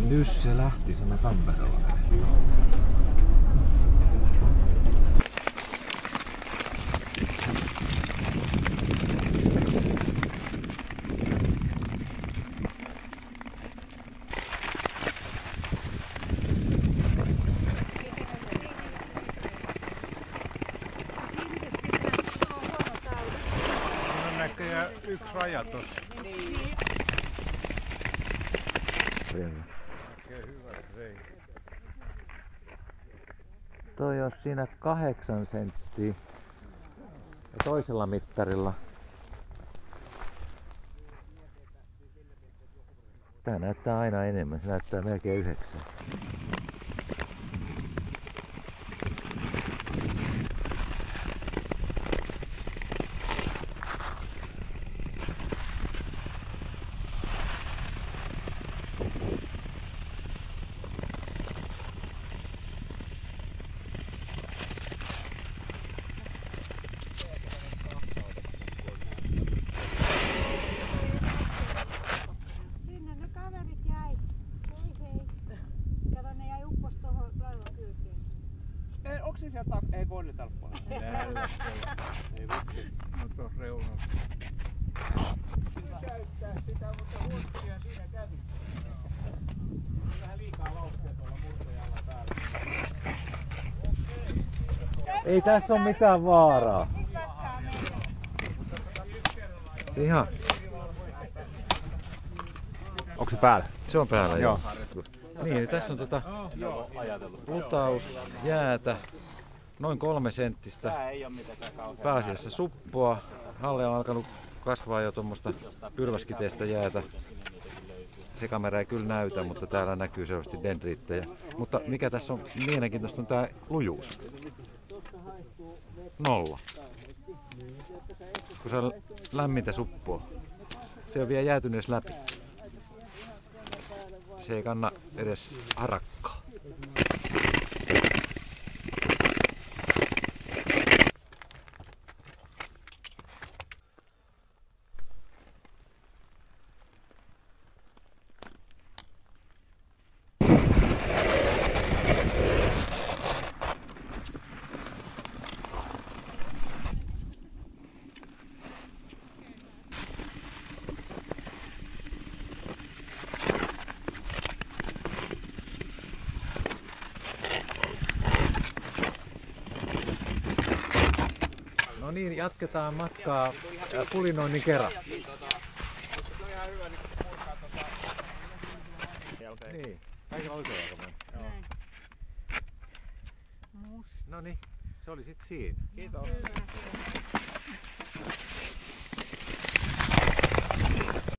Nyt se lähti sana Tampereella. Näköjään yksi raja tossa. Toi on siinä 8 senttiä. Ja toisella mittarilla. Tää näyttää aina enemmän. Se näyttää melkein 9. Onko se sieltä ei koille tällä puolella? Ei vitsi. No tuossa reunalla. Pysäyttää sitä, mutta huostakia siinä kävi. Vähän liikaa vauhtia tuolla murtojalla päällä. Ei tässä ole mitään vaaraa. Ihan. Onko se päällä? Se on päällä, joo. Niin, tässä on lutaus jäätä, noin 3 senttistä, pääasiassa suppua. Alle on alkanut kasvaa jo tuommoista pylväskiteistä jäätä. Se kamera ei kyllä näytä, mutta täällä näkyy selvästi dendriittejä. Mutta mikä tässä on mielenkiintoista on tää lujuus. 0. Kun se on lämmintä suppua. Se on vielä jäätynyt läpi. Se ei kanna edes harakkaa. No niin, jatketaan matkaa pulinoinnin kerran. Niin, kaikilla oikein aika. No niin, se oli sit siinä. Kiitos.